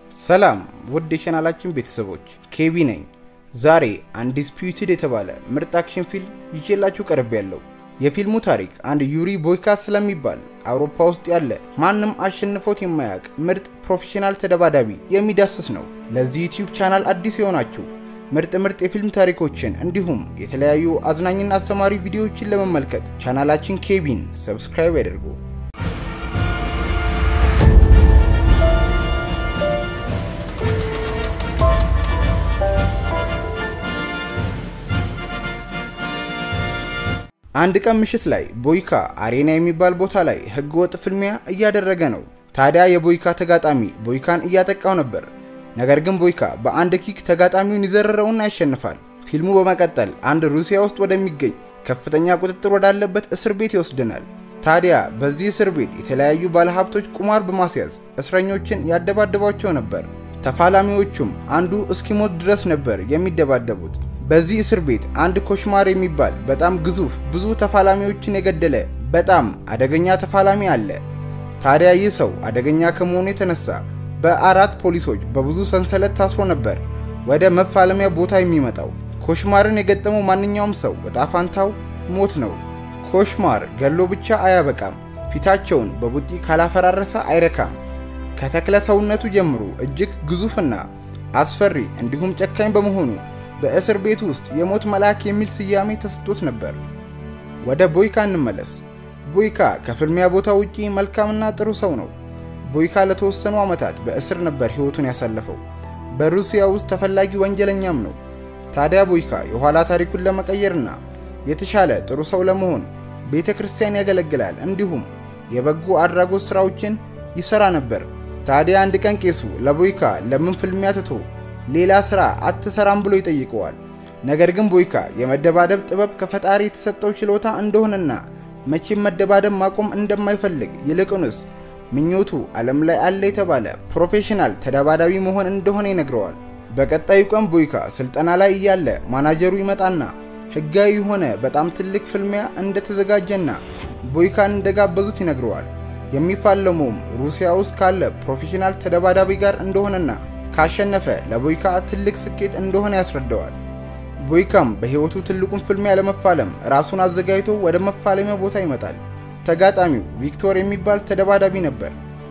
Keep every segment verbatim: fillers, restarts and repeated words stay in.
ሰላም ውድ የቻናላችን ቤተሰቦች ኬቢ ነኝ። ዛሬ አንዲስፒዩትድ የተባለ ምርጥ አክሽን ፊልም ይዤላችሁ ቀርቤያለሁ። የፊልሙ ታሪክ አንድ ዩሪ ቦይካ ስለሚባል አውሮፓ ውስጥ ያለ ማንም አሸንፎት የማያውቅ ምርጥ ፕሮፌሽናል ተደባዳቢ የሚዳስስ ነው። ለዚህ ዩቲዩብ ቻናል አዲስ የሆናችሁ ምርጥ ምርጥ የፊልም ታሪኮችን እንዲሁም የተለያዩ አዝናኝና አስተማሪ ቪዲዮዎችን ለመመልከት ቻናላችን ኬቢን ሰብስክራይብ ያድርጉ። አንድ ቀን ምሽት ላይ ቦይካ አሬና የሚባል ቦታ ላይ ህገወጥ ፍልሚያ እያደረገ ነው። ታዲያ የቦይካ ተጋጣሚ ቦይካን እያጠቃው ነበር። ነገር ግን ቦይካ በአንድ ኪክ ተጋጣሚውን ይዘረረውና ያሸንፋል። ፊልሙ በመቀጠል አንድ ሩሲያ ውስጥ ወደሚገኝ ከፍተኛ ቁጥጥር ወዳለበት እስር ቤት ይወስደናል። ታዲያ በዚህ እስር ቤት የተለያዩ ባለሀብቶች ቁማር በማስያዝ እስረኞችን ያደባደባቸው ነበር። ተፋላሚዎቹም አንዱ እስኪሞት ድረስ ነበር የሚደባደቡት። በዚህ እስር ቤት አንድ ኮሽማር የሚባል በጣም ግዙፍ ብዙ ተፋላሚዎችን የገደለ በጣም አደገኛ ተፋላሚ አለ። ታዲያ ይህ ሰው አደገኛ ከመሆኑ የተነሳ በአራት ፖሊሶች በብዙ ሰንሰለት ታስሮ ነበር ወደ መፋለሚያ ቦታ የሚመጣው። ኮሽማርን የገጠመው ማንኛውም ሰው በጣፋንታው ሞት ነው። ኮሽማር ገሎ ብቻ አያበቃም፣ ፊታቸውን በቡጢ ካላፈራረሰ አይረካም። ከተክለ ሰውነቱ ጀምሮ እጅግ ግዙፍና አስፈሪ እንዲሁም ጨካኝ በመሆኑ በእስር ቤት ውስጥ የሞት መልአክ የሚል ስያሜ ተሰጥቶት ነበር። ወደ ቦይካ እንመለስ። ቦይካ ከፍልሚያ ቦታ ውጪ መልካምና ጥሩ ሰው ነው። ቦይካ ለተወሰኑ ዓመታት በእስር ነበር ህይወቱን ያሳለፈው። በሩሲያ ውስጥ ተፈላጊ ወንጀለኛም ነው። ታዲያ ቦይካ የኋላ ታሪኩን ለመቀየርና የተሻለ ጥሩ ሰው ለመሆን ቤተክርስቲያን ያገለግላል፣ እንዲሁም የበጎ አድራጎት ስራዎችን ይሰራ ነበር። ታዲያ አንድ ቀን ቄሱ ለቦይካ ለምን ፍልሚያ ትቶ ሌላ ስራ አትሰራም ብሎ ይጠይቀዋል። ነገር ግን ቦይካ የመደባደብ ጥበብ ከፈጣሪ የተሰጠው ችሎታ እንደሆነና መቼም መደባደብ ማቆም እንደማይፈልግ ይልቁንስ ምኞቱ ዓለም ላይ አለ የተባለ ፕሮፌሽናል ተደባዳቢ መሆን እንደሆነ ይነግረዋል። በቀጣዩ ቀን ቦይካ ስልጠና ላይ እያለ ማናጀሩ ይመጣና ህጋዊ የሆነ በጣም ትልቅ ፍልሚያ እንደተዘጋጀና ቦይካን እንደጋበዙት ይነግረዋል። የሚፋለመውም ሩሲያ ውስጥ ካለ ፕሮፌሽናል ተደባዳቢ ጋር እንደሆነና ካሸነፈ ለቦይካ ትልቅ ስኬት እንደሆነ ያስረዳዋል። ቦይካም በህይወቱ ትልቁን ፍልሚያ ለመፋለም ራሱን አዘጋጅቶ ወደ መፋለሚያ ቦታ ይመጣል። ተጋጣሚው ቪክቶር የሚባል ተደባዳቢ ነበር።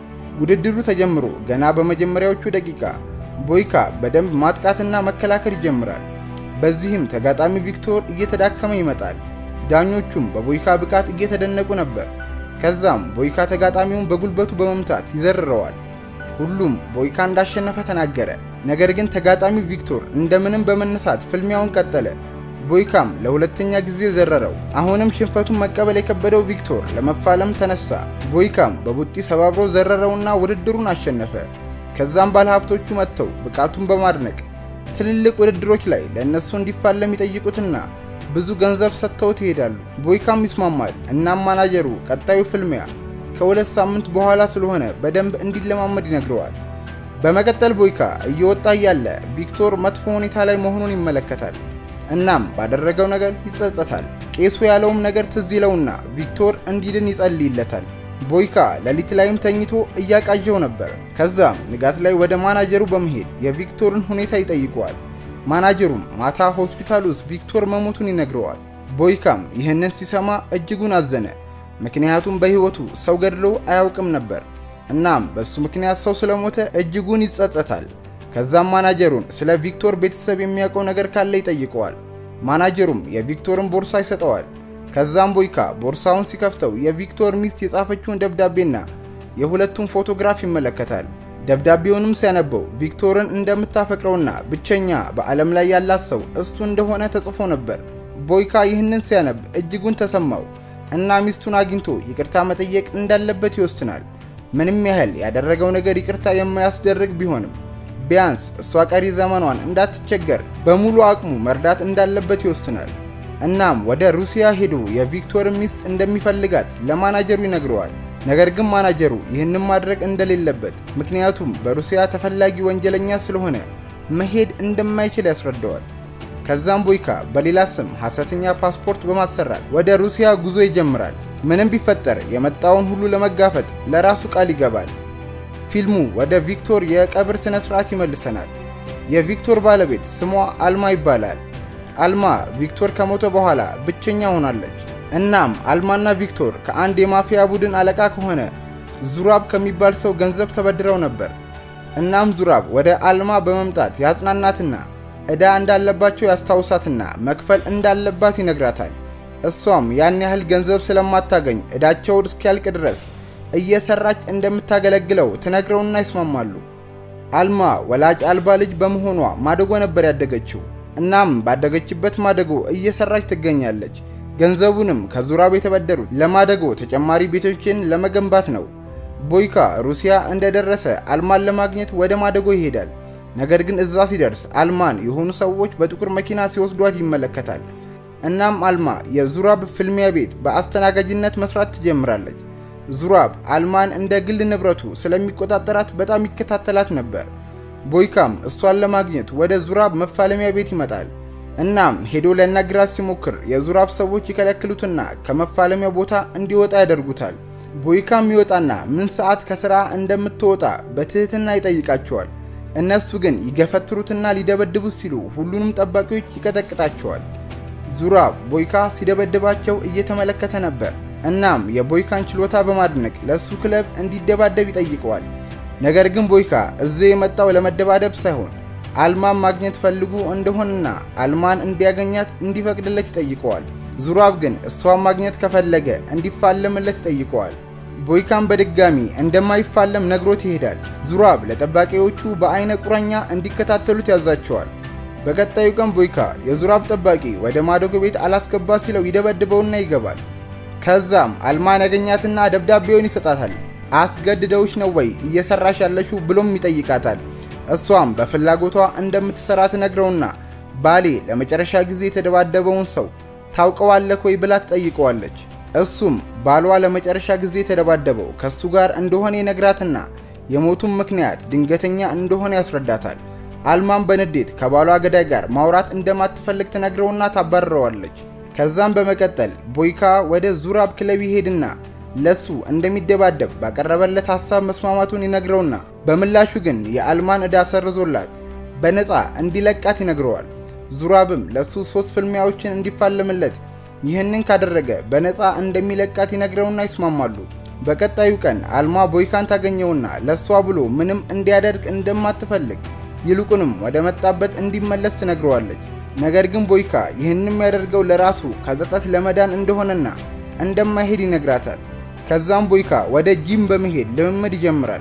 ውድድሩ ተጀምሮ ገና በመጀመሪያዎቹ ደቂቃ ቦይካ በደንብ ማጥቃትና መከላከል ይጀምራል። በዚህም ተጋጣሚ ቪክቶር እየተዳከመ ይመጣል። ዳኞቹም በቦይካ ብቃት እየተደነቁ ነበር። ከዛም ቦይካ ተጋጣሚውን በጉልበቱ በመምታት ይዘርረዋል። ሁሉም ቦይካ እንዳሸነፈ ተናገረ። ነገር ግን ተጋጣሚው ቪክቶር እንደምንም በመነሳት ፍልሚያውን ቀጠለ። ቦይካም ለሁለተኛ ጊዜ ዘረረው። አሁንም ሽንፈቱን መቀበል የከበደው ቪክቶር ለመፋለም ተነሳ። ቦይካም በቡጢ ሰባብሮ ዘረረውና ውድድሩን አሸነፈ። ከዛም ባለሀብቶቹ መጥተው ብቃቱን በማድነቅ ትልልቅ ውድድሮች ላይ ለነሱ እንዲፋለም ይጠይቁትና ብዙ ገንዘብ ሰጥተውት ይሄዳሉ። ቦይካም ይስማማል። እናም ማናጀሩ ቀጣዩ ፍልሚያ ከሁለት ሳምንት በኋላ ስለሆነ በደንብ እንዲለማመድ ይነግረዋል። በመቀጠል ቦይካ እየወጣ ያለ ቪክቶር መጥፎ ሁኔታ ላይ መሆኑን ይመለከታል። እናም ባደረገው ነገር ይጸጸታል። ቄሱ ያለውም ነገር ትዝ ይለውና ቪክቶር እንዲድን ይጸልይለታል። ቦይካ ሌሊት ላይም ተኝቶ እያቃጀው ነበር። ከዛም ንጋት ላይ ወደ ማናጀሩ በመሄድ የቪክቶርን ሁኔታ ይጠይቀዋል። ማናጀሩም ማታ ሆስፒታል ውስጥ ቪክቶር መሞቱን ይነግረዋል። ቦይካም ይህንን ሲሰማ እጅጉን አዘነ። ምክንያቱም በህይወቱ ሰው ገድሎ አያውቅም ነበር። እናም በሱ ምክንያት ሰው ስለሞተ እጅጉን ይጸጸታል። ከዛም ማናጀሩን ስለ ቪክቶር ቤተሰብ የሚያውቀው ነገር ካለ ይጠይቀዋል። ማናጀሩም የቪክቶርን ቦርሳ ይሰጠዋል። ከዛም ቦይካ ቦርሳውን ሲከፍተው የቪክቶር ሚስት የጻፈችውን ደብዳቤና የሁለቱም ፎቶግራፍ ይመለከታል። ደብዳቤውንም ሲያነበው ቪክቶርን እንደምታፈቅረውና ብቸኛ በዓለም ላይ ያላት ሰው እሱ እንደሆነ ተጽፎ ነበር። ቦይካ ይህንን ሲያነብ እጅጉን ተሰማው እና ሚስቱን አግኝቶ ይቅርታ መጠየቅ እንዳለበት ይወስናል። ምንም ያህል ያደረገው ነገር ይቅርታ የማያስደርግ ቢሆንም ቢያንስ እሷ ቀሪ ዘመኗን እንዳትቸገር በሙሉ አቅሙ መርዳት እንዳለበት ይወስናል። እናም ወደ ሩሲያ ሄዶ የቪክቶር ሚስት እንደሚፈልጋት ለማናጀሩ ይነግረዋል። ነገር ግን ማናጀሩ ይህንን ማድረግ እንደሌለበት ምክንያቱም በሩሲያ ተፈላጊ ወንጀለኛ ስለሆነ መሄድ እንደማይችል ያስረዳዋል። ከዛም ቦይካ በሌላ ስም ሐሰተኛ ፓስፖርት በማሰራት ወደ ሩሲያ ጉዞ ይጀምራል። ምንም ቢፈጠር የመጣውን ሁሉ ለመጋፈጥ ለራሱ ቃል ይገባል። ፊልሙ ወደ ቪክቶር የቀብር ስነ ስርዓት ይመልሰናል። የቪክቶር ባለቤት ስሟ አልማ ይባላል። አልማ ቪክቶር ከሞተ በኋላ ብቸኛ ሆናለች። እናም አልማና ቪክቶር ከአንድ የማፊያ ቡድን አለቃ ከሆነ ዙራብ ከሚባል ሰው ገንዘብ ተበድረው ነበር። እናም ዙራብ ወደ አልማ በመምጣት ያጽናናትና እዳ እንዳለባቸው ያስታውሳትና መክፈል እንዳለባት ይነግራታል። እሷም ያን ያህል ገንዘብ ስለማታገኝ እዳቸው እስኪያልቅ ድረስ እየሰራች እንደምታገለግለው ትነግረውና ይስማማሉ። አልማ ወላጅ አልባ ልጅ በመሆኗ ማደጎ ነበር ያደገችው። እናም ባደገችበት ማደጎ እየሰራች ትገኛለች። ገንዘቡንም ከዙራብ የተበደሩት ለማደጎ ተጨማሪ ቤቶችን ለመገንባት ነው። ቦይካ ሩሲያ እንደደረሰ አልማን ለማግኘት ወደ ማደጎ ይሄዳል። ነገር ግን እዛ ሲደርስ አልማን የሆኑ ሰዎች በጥቁር መኪና ሲወስዷት ይመለከታል። እናም አልማ የዙራብ ፍልሚያ ቤት በአስተናጋጅነት መስራት ትጀምራለች። ዙራብ አልማን እንደ ግል ንብረቱ ስለሚቆጣጠራት በጣም ይከታተላት ነበር። ቦይካም እሷን ለማግኘት ወደ ዙራብ መፋለሚያ ቤት ይመጣል። እናም ሄዶ ለነግራት ሲሞክር የዙራብ ሰዎች ይከለክሉትና ከመፋለሚያ ቦታ እንዲወጣ ያደርጉታል። ቦይካም ይወጣና ምን ሰዓት ከስራ እንደምትወጣ በትህትና ይጠይቃቸዋል። እነሱ ግን ይገፈትሩትና ሊደበድቡት ሲሉ ሁሉንም ጠባቂዎች ይቀጠቅጣቸዋል። ዙራብ ቦይካ ሲደበድባቸው እየተመለከተ ነበር። እናም የቦይካን ችሎታ በማድነቅ ለሱ ክለብ እንዲደባደብ ይጠይቀዋል። ነገር ግን ቦይካ እዚህ የመጣው ለመደባደብ ሳይሆን አልማን ማግኘት ፈልጉ እንደሆነና አልማን እንዲያገኛት እንዲፈቅድለት ይጠይቀዋል። ዙራብ ግን እሷን ማግኘት ከፈለገ እንዲፋለምለት ይጠይቀዋል። ቦይካም በድጋሚ እንደማይፋለም ነግሮት ይሄዳል። ዙራብ ለጠባቂዎቹ በአይነ ቁራኛ እንዲከታተሉት ያዛቸዋል። በቀጣዩ ቀን ቦይካ የዙራብ ጠባቂ ወደ ማደጎ ቤት አላስገባ ሲለው ይደበድበውና ይገባል። ከዛም አልማን ያገኛትና ደብዳቤውን ይሰጣታል። አስገድደውሽ ነው ወይ እየሰራሽ ያለሽው ብሎም ይጠይቃታል። እሷም በፍላጎቷ እንደምትሰራ ትነግረውና ባሌ ለመጨረሻ ጊዜ የተደባደበውን ሰው ታውቀዋለህ ወይ ብላ ትጠይቀዋለች። እሱም ባሏ ለመጨረሻ ጊዜ የተደባደበው ከሱ ጋር እንደሆነ ይነግራትና የሞቱም ምክንያት ድንገተኛ እንደሆነ ያስረዳታል። አልማን በንዴት ከባሏ ገዳይ ጋር ማውራት እንደማትፈልግ ትነግረውና ታባረረዋለች። ከዛም በመቀጠል ቦይካ ወደ ዙራብ ክለብ ይሄድና ለሱ እንደሚደባደብ ባቀረበለት ሐሳብ መስማማቱን ይነግረውና በምላሹ ግን የአልማን እዳ ሰርዞላት በነፃ እንዲለቃት ይነግረዋል። ዙራብም ለሱ ሶስት ፍልሚያዎችን እንዲፋለምለት ይህንን ካደረገ በነፃ እንደሚለቃት ይነግረውና ይስማማሉ። በቀጣዩ ቀን አልማ ቦይካን ታገኘውና ለሷ ብሎ ምንም እንዲያደርግ እንደማትፈልግ ይልቁንም ወደ መጣበት እንዲመለስ ትነግረዋለች። ነገር ግን ቦይካ ይህንን ያደርገው ለራሱ ከጸጸት ለመዳን እንደሆነና እንደማይሄድ ይነግራታል። ከዛም ቦይካ ወደ ጂም በመሄድ ልምምድ ይጀምራል።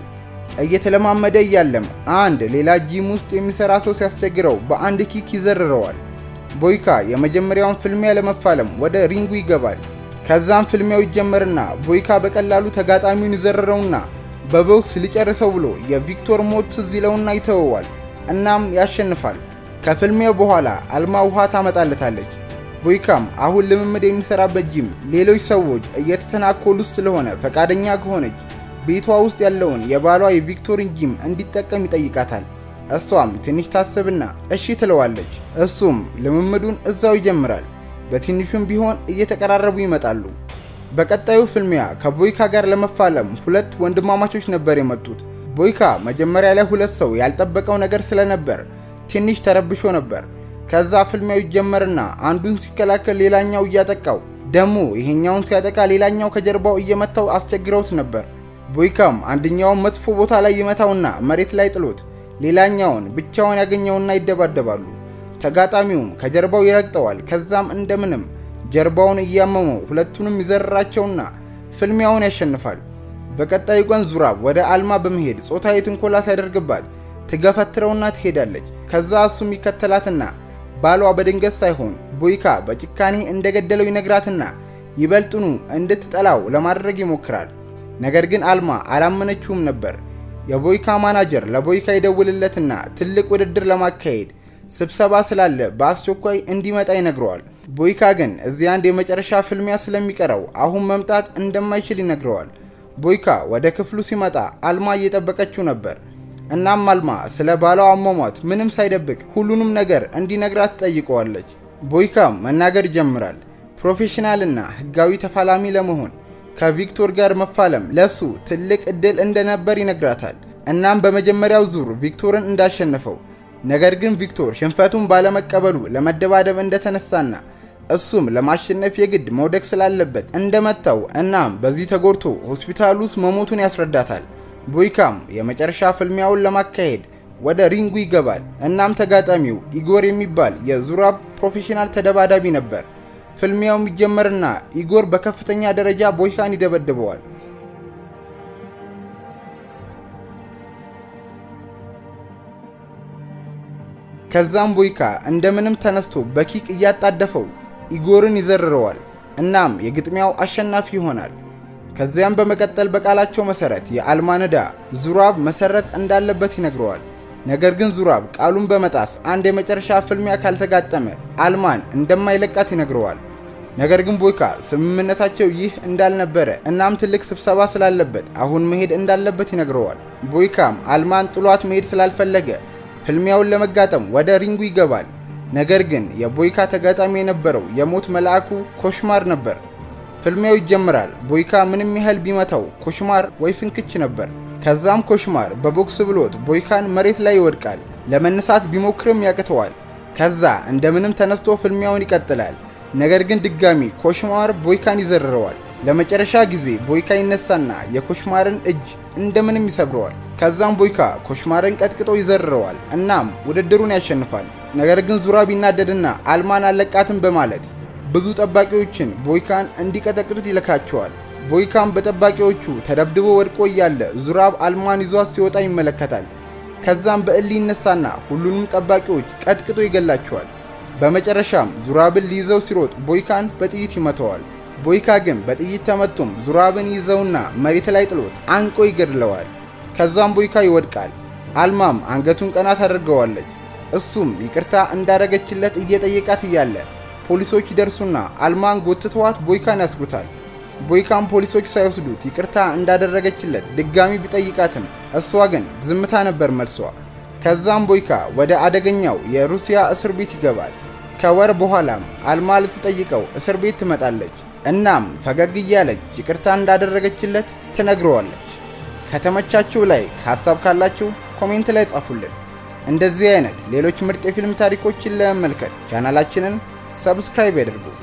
እየተለማመደ እያለም አንድ ሌላ ጂም ውስጥ የሚሰራ ሰው ሲያስቸግረው በአንድ ኪክ ይዘርረዋል። ቦይካ የመጀመሪያውን ፍልሚያ ለመፋለም ወደ ሪንጉ ይገባል። ከዛም ፍልሚያው ይጀመርና ቦይካ በቀላሉ ተጋጣሚውን ይዘርረውና በቦክስ ሊጨርሰው ብሎ የቪክቶር ሞት ትዝ ይለውና ይተወዋል። እናም ያሸንፋል። ከፍልሚያው በኋላ አልማ ውሃ ታመጣለታለች። ቦይካም አሁን ልምምድ የሚሰራበት ጂም ሌሎች ሰዎች እየተተናኮሉት ስለሆነ ፈቃደኛ ከሆነች ቤቷ ውስጥ ያለውን የባሏ የቪክቶርን ጂም እንዲጠቀም ይጠይቃታል። እሷም ትንሽ ታስብና እሺ ትለዋለች። እሱም ልምምዱን እዛው ይጀምራል። በትንሹም ቢሆን እየተቀራረቡ ይመጣሉ። በቀጣዩ ፍልሚያ ከቦይካ ጋር ለመፋለም ሁለት ወንድማማቾች ነበር የመጡት። ቦይካ መጀመሪያ ላይ ሁለት ሰው ያልጠበቀው ነገር ስለነበር ትንሽ ተረብሾ ነበር። ከዛ ፍልሚያው ይጀመርና አንዱን ሲከላከል ሌላኛው እያጠቃው ደሞ ይሄኛውን ሲያጠቃ ሌላኛው ከጀርባው እየመታው አስቸግረውት ነበር። ቦይካም አንደኛውን መጥፎ ቦታ ላይ ይመታውና መሬት ላይ ጥሎት ሌላኛውን ብቻውን ያገኘውና ይደባደባሉ። ተጋጣሚውም ከጀርባው ይረግጠዋል። ከዛም እንደምንም ጀርባውን እያመመው ሁለቱንም ይዘርራቸውና ፍልሚያውን ያሸንፋል። በቀጣዩ ቀን ዙራብ ወደ አልማ በመሄድ ጾታዊ ትንኮላ ሲያደርግባት ትገፈትረውና ትሄዳለች። ከዛ እሱም ይከተላትና ባሏ በድንገት ሳይሆን ቦይካ በጭካኔ እንደገደለው ይነግራትና ይበልጡኑ እንድትጠላው ለማድረግ ይሞክራል። ነገር ግን አልማ አላመነችውም ነበር። የቦይካ ማናጀር ለቦይካ ይደውልለትና ትልቅ ውድድር ለማካሄድ ስብሰባ ስላለ በአስቸኳይ እንዲመጣ ይነግረዋል። ቦይካ ግን እዚህ አንድ የመጨረሻ ፍልሚያ ስለሚቀረው አሁን መምጣት እንደማይችል ይነግረዋል። ቦይካ ወደ ክፍሉ ሲመጣ አልማ እየጠበቀችው ነበር። እናም አልማ ስለ ባሏ አሟሟት ምንም ሳይደብቅ ሁሉንም ነገር እንዲነግራት ትጠይቀዋለች። ቦይካም መናገር ይጀምራል። ፕሮፌሽናልና ህጋዊ ተፋላሚ ለመሆን ከቪክቶር ጋር መፋለም ለሱ ትልቅ እድል እንደነበር ይነግራታል። እናም በመጀመሪያው ዙር ቪክቶርን እንዳሸነፈው ነገር ግን ቪክቶር ሽንፈቱን ባለመቀበሉ ለመደባደብ እንደተነሳና እሱም ለማሸነፍ የግድ መውደቅ ስላለበት እንደመታው እናም በዚህ ተጎድቶ ሆስፒታል ውስጥ መሞቱን ያስረዳታል። ቦይካም የመጨረሻ ፍልሚያውን ለማካሄድ ወደ ሪንጉ ይገባል። እናም ተጋጣሚው ኢጎር የሚባል የዙራብ ፕሮፌሽናል ተደባዳቢ ነበር። ፍልሚያው ይጀመርና ኢጎር በከፍተኛ ደረጃ ቦይካን ይደበድበዋል። ከዛም ቦይካ እንደምንም ተነስቶ በኪክ እያጣደፈው ኢጎርን ይዘርረዋል። እናም የግጥሚያው አሸናፊ ይሆናል። ከዚያም በመቀጠል በቃላቸው መሰረት የአልማንዳ ዙራብ መሰረት እንዳለበት ይነግረዋል። ነገር ግን ዙራብ ቃሉን በመጣስ አንድ የመጨረሻ ፍልሚያ ካልተጋጠመ አልማን እንደማይለቃት ይነግረዋል። ነገር ግን ቦይካ ስምምነታቸው ይህ እንዳልነበረ እናም ትልቅ ስብሰባ ስላለበት አሁን መሄድ እንዳለበት ይነግረዋል። ቦይካም አልማን ጥሏት መሄድ ስላልፈለገ ፍልሚያውን ለመጋጠም ወደ ሪንጉ ይገባል። ነገር ግን የቦይካ ተጋጣሚ የነበረው የሞት መልአኩ ኮሽማር ነበር። ፍልሚያው ይጀምራል። ቦይካ ምንም ያህል ቢመታው ኮሽማር ወይ ፍንክች ነበር። ከዛም ኮሽማር በቦክስ ብሎት ቦይካን መሬት ላይ ይወድቃል። ለመነሳት ቢሞክርም ያቅተዋል። ከዛ እንደምንም ተነስቶ ፍልሚያውን ይቀጥላል። ነገር ግን ድጋሚ ኮሽማር ቦይካን ይዘርረዋል። ለመጨረሻ ጊዜ ቦይካ ይነሳና የኮሽማርን እጅ እንደምንም ይሰብረዋል። ከዛም ቦይካ ኮሽማርን ቀጥቅጦ ይዘርረዋል እናም ውድድሩን ያሸንፋል። ነገር ግን ዙራብ ይናደድና አልማን አለቃትም በማለት ብዙ ጠባቂዎችን ቦይካን እንዲቀጠቅጡት ይልካቸዋል። ቦይካም በጠባቂዎቹ ተደብድቦ ወድቆ ያለ ዙራብ አልማን ይዟት ሲወጣ ይመለከታል። ከዛም በእሊ ይነሳና ሁሉንም ጠባቂዎች ቀጥቅጦ ይገላቸዋል። በመጨረሻም ዙራብን ሊይዘው ሲሮጥ ቦይካን በጥይት ይመታዋል። ቦይካ ግን በጥይት ተመቶም ዙራብን ይዘውና መሬት ላይ ጥሎት አንቆ ይገድለዋል። ከዛም ቦይካ ይወድቃል። አልማም አንገቱን ቀና ታደርገዋለች። እሱም ይቅርታ እንዳረገችለት እየጠየቃት እያለ ፖሊሶች ይደርሱና አልማን ጎትተዋት ቦይካን ያስሩታል። ቦይካም ፖሊሶች ሳይወስዱት ይቅርታ እንዳደረገችለት ድጋሚ ቢጠይቃትም እሷ ግን ዝምታ ነበር መልሷ። ከዛም ቦይካ ወደ አደገኛው የሩሲያ እስር ቤት ይገባል። ከወር በኋላም አልማ ልትጠይቀው እስር ቤት ትመጣለች። እናም ፈገግ እያለች ይቅርታ እንዳደረገችለት ትነግረዋለች። ከተመቻችሁ ላይ ሐሳብ ካላችሁ ኮሜንት ላይ ጻፉልን። እንደዚህ አይነት ሌሎች ምርጥ የፊልም ታሪኮችን ለመመልከት ቻናላችንን ሰብስክራይብ ያድርጉ።